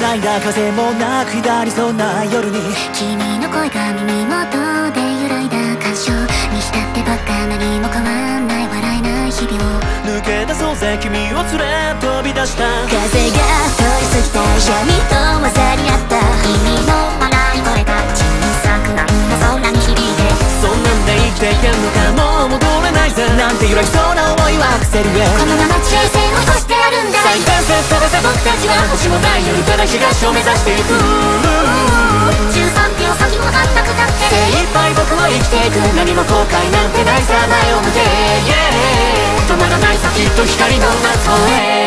ないだ風もなく左そうな夜に君の声が耳元で揺らいだ感傷にしたってばっか何も変わんない笑えない日々を抜け出そうぜ君を連れ飛び出した風が通り過ぎた闇と混ざり合った君の笑い声が小さくなった空に響いてそんなんで生きていけんのかもう戻れないぜなんて揺らぎそうな思いはアクセルへこのまま地平線を越してやるんだ最前線飛ばせ僕たちは星もない夜ただ東を目指していく 13秒先も全くたって精一杯僕は生きていく何も後悔なんてないさ前を向け、止まらないさきっと光の夏を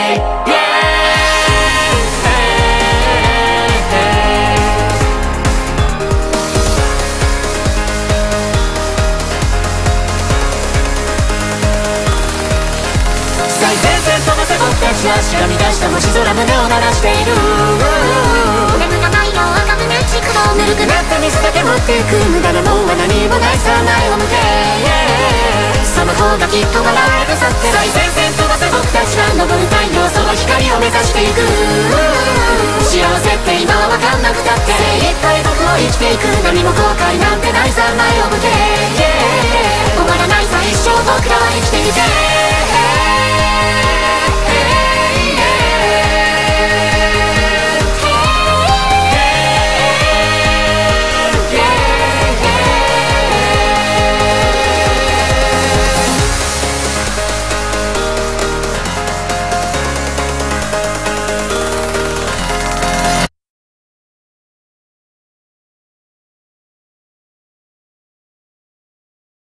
最前線飛ばせ僕たちはしがみ出した星空胸を鳴らしている眠らないよ赤胸ちくろぬるくなった水だけ持っていく無駄なもんは何もないさ前を向け、その方がきっと笑えるさって最前線飛ばせ僕たちは昇る太陽その光を目指していく幸せって今は分かんなくたって精一杯僕を生きていく何も後悔なんてないさ前を向け、終わらないさ一生僕らは生きていけ